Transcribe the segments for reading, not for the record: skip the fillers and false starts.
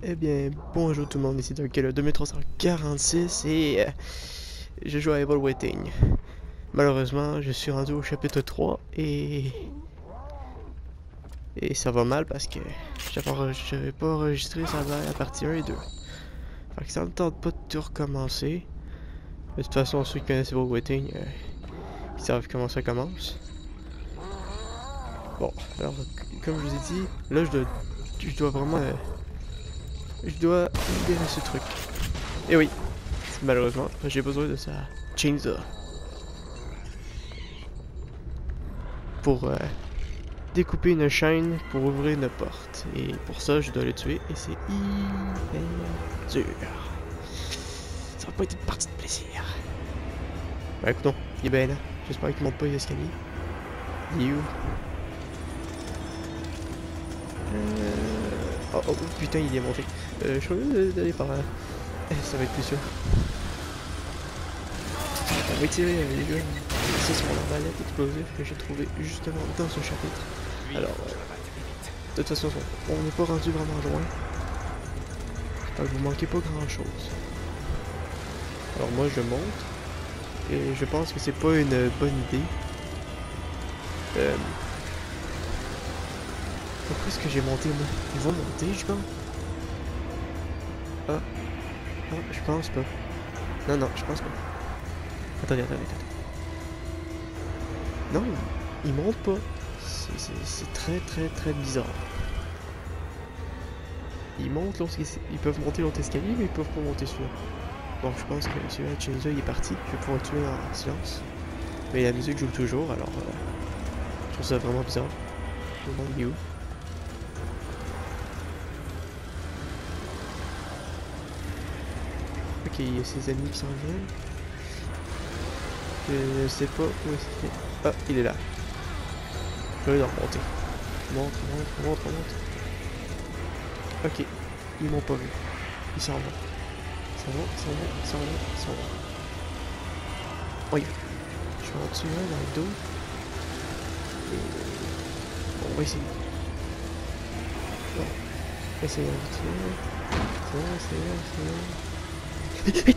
Eh bien, bonjour tout le monde, ici Darkele 2346 et je joue à Evil Waiting. Malheureusement, je suis rendu au chapitre 3 et ça va mal parce que j'avais pas enregistré la partie 1 et 2. Fait que ça me tente pas de tout recommencer. De toute façon, ceux qui connaissent Evil Waiting, ils savent comment ça commence. Bon, alors, comme je vous ai dit, là je dois vraiment... je dois libérer ce truc. Et oui, malheureusement, j'ai besoin de sa chainsaw pour découper une chaîne pour ouvrir une porte. Et pour ça, je dois le tuer et c'est hyper dur. Ça va pas être une partie de plaisir. Bah écoute, il est bien là. J'espère qu'il monte pas les escaliers. Il est où? Oh putain, il est monté. Je suis obligé d'aller par là. Ça va être plus sûr. On va tirer les gars. C'est sur l'arbalète explosive que j'ai trouvé justement dans ce chapitre. Alors, de toute façon, on n'est pas rendu vraiment loin. Vous manquez pas grand chose. Alors moi je monte. Et je pense que c'est pas une bonne idée. Pourquoi est-ce que j'ai monté moi? Ils vont monter je pense. Ah, je pense pas. Non, je pense pas. Attendez. Non, ils montent pas. C'est très bizarre. Ils montent ils peuvent monter l'autre escalier, mais ils peuvent pas monter celui-là. Bon, je pense que celui-là de Chainsaw il est parti. Je vais pouvoir le tuer en silence. Mais la musique joue toujours, alors je trouve ça vraiment bizarre. Je me demande il est où. Ok, il y a ses amis qui s'en viennent. Je sais pas où est-ce qu'il est. Ah, il est là. Je vais le remonter. Monte. Ok, ils m'ont pas vu. Ils s'en vont. Ils s'en vont. Oui. Je vais en tuer un dans le dos. Et... bon, on va essayer. Bon. Essayons de tuer. C'est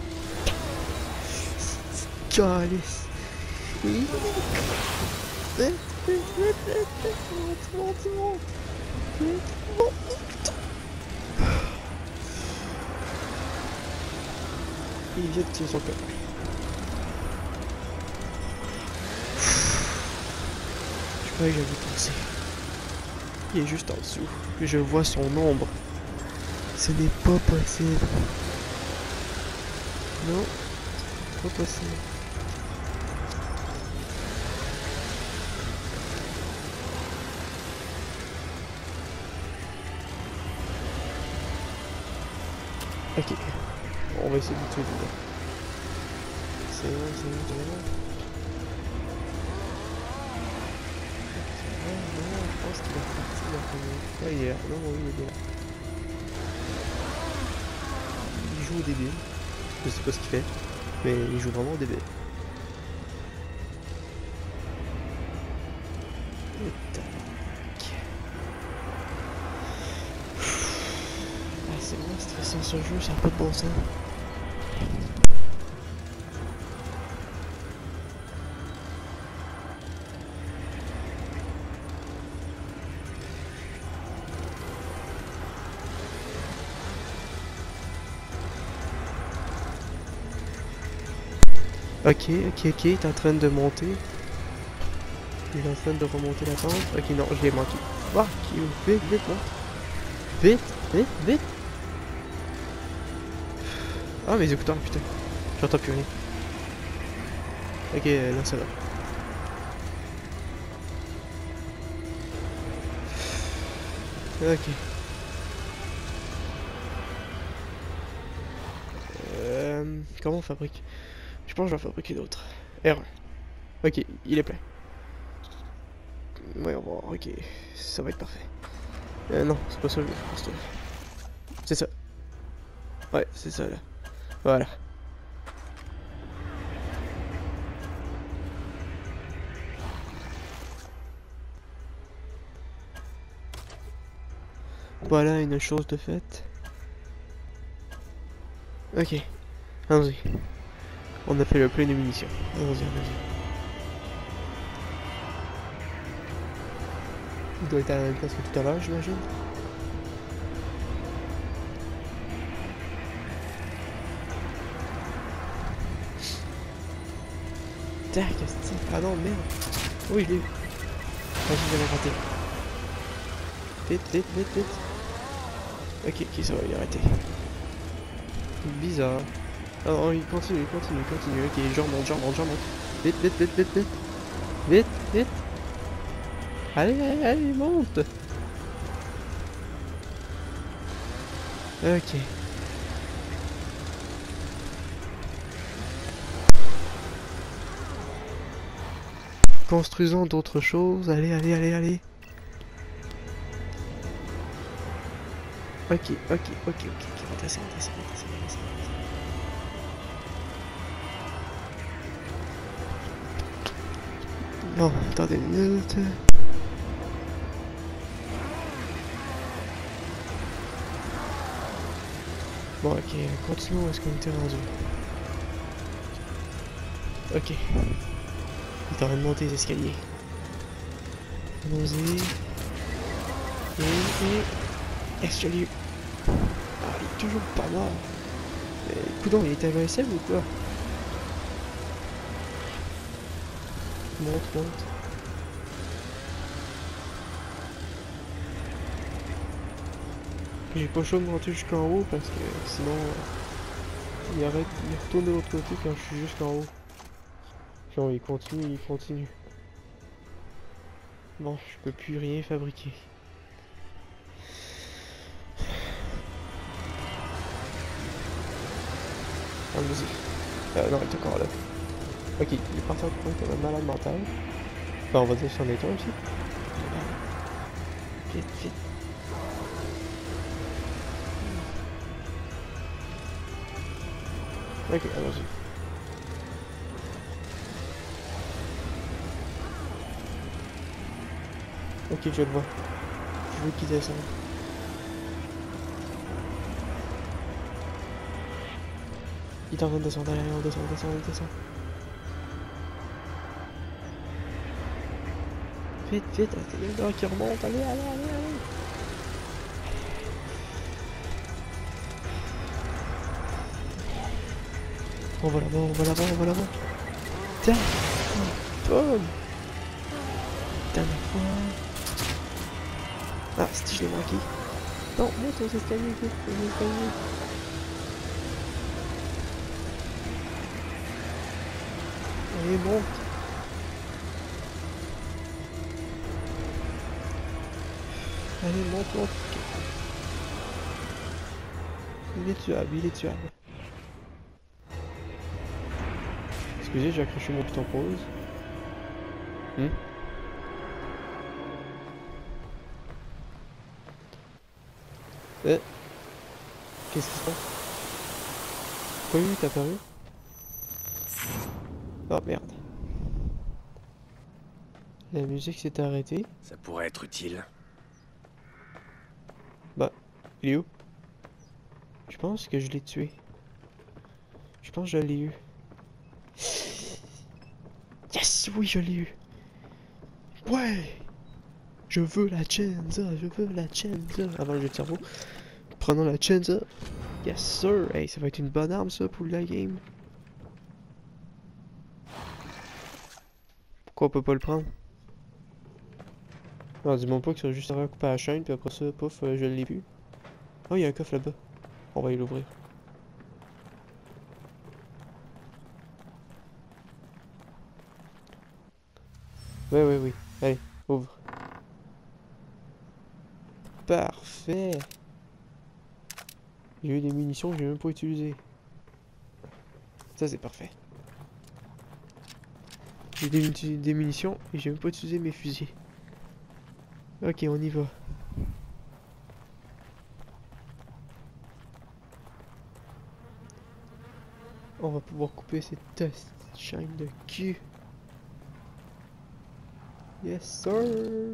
calice. Oui. Monte. Il vient de tirer son copain. Je croyais que j'avais pensé. Il est juste en dessous. Je vois son ombre. Ce n'est pas possible. Non, pas possible. Ok, on va essayer de tuer le gars. C'est bon. Non, je pense qu'il est reparti là. Ouais, il est là. Non, oui, il est là. Il joue au début. Je sais pas ce qu'il fait, mais il joue vraiment au début. C'est vraiment stressant ce jeu, ça n'a pas de bon sens. Ok, il est en train de monter. Il est en train de remonter la pente. Ok, non, je l'ai manqué. Fuck you, vite, monte. Vite. Ah, mes écouteurs, putain. J'entends plus rien. Ok, là ça va. Ok. Comment on fabrique? Je pense que je vais en fabriquer d'autres. R1. Ok, il est plein. Ouais, on va voir. Ok, ça va être parfait. Non, c'est pas ça, je pense que c'est ça. Ouais, c'est ça là. Voilà. Voilà une chose de faite. Ok, allons-y. On a fait le plein de munitions. Allons-y, allons-y. Il doit être à la même place que tout à l'heure, j'imagine. Tac, qu'est-ce que ah non, merde. Oui, je l'ai eu. Ah, je l'avais raté. Vite, vite, vite, vite. Ok, ok, ça va, il a arrêté. Bizarre. Ah non, il continue, continue, continue. Ok, je remonte, je remonte, je remonte. Vite, vite, vite, vite, vite. Vite, vite. Allez, allez, allez, monte. Ok. Construisons d'autres choses. Allez, allez, allez, allez. Ok, ok, ok, ok, ok. On descend, on descend, on descend, on descend. Non, attendez une minute. Bon, ok, continuons où est-ce qu'on était rendu. Ok. Il est en train de monter les escaliers. Allons-y. Et... Est-ce que j'ai eu... Ah, il est toujours pas mort. Coudon, il est invincible ou quoi? Monte, monte. J'ai pas chaud de monter jusqu'en haut parce que sinon... il arrête, il retourne de l'autre côté quand je suis juste en haut. Genre il continue, il continue. Bon, je peux plus rien fabriquer. Allons-y. Non, il est encore là. Ok, il est parti en courant comme un malade mental. Ben, on va dire sur les toits aussi. Vite, vite. Ok, allons-y. Ok, je le vois. Je veux qu'il descende. Il est en train de descendre, allez, on descend, on descend, on descend. Vite, vite, il y a un gars qui remonte, allez, allez, allez, allez. On va là-bas, on va là-bas, on va là-bas. Tiens, boum. Putain, ah, si je l'ai manqué. Non, monte aux escaliers, vite, aux escaliers. Allez, monte. Allez, monte, monte. Il est tuable, il est tuable. Excusez, j'ai accroché mon piton pause. Qu'est-ce qui se passe? Pourquoi lui t'as apparu? Oh merde. La musique s'est arrêtée. Ça pourrait être utile. Bah, il est où? Je pense que je l'ai tué. Je pense que je l'ai eu. Yes! Oui, je l'ai eu! Ouais! Je veux la Chenza! Je veux la Chenza! Avant le jeu de cerveau. Prenons la Chenza! Yes, sir! Hey, ça va être une bonne arme, ça, pour la game. Pourquoi on peut pas le prendre? Non, dis-moi pas que ça va juste à couper la chaîne, puis après ça, pouf, je l'ai vu. Oh, il y a un coffre là-bas. On va aller l'ouvrir. Ouais, ouais, oui. Allez, ouvre. Parfait. J'ai eu des munitions que j'ai même pas utilisées. Ça, c'est parfait. J'ai des munitions et j'ai même pas utilisé mes fusils. Ok, on y va. On va pouvoir couper cette chaîne de cul. Yes, sir.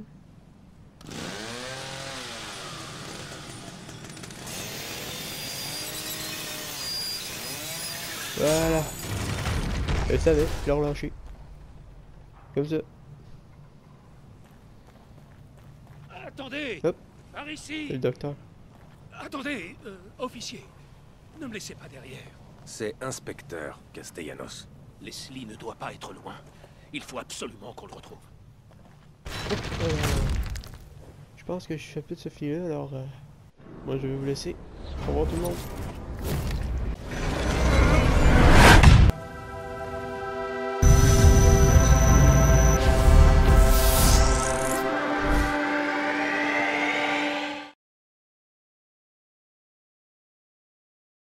Voilà. Je le savais, je l'ai relâché. Comme ça. Attendez! Hop. Par C'est ici! le docteur. Attendez, officier. Ne me laissez pas derrière. C'est Inspecteur Castellanos. Leslie ne doit pas être loin. Il faut absolument qu'on le retrouve. Je pense que je fais plus de ce fil-là, alors moi je vais vous laisser. Au revoir tout le monde.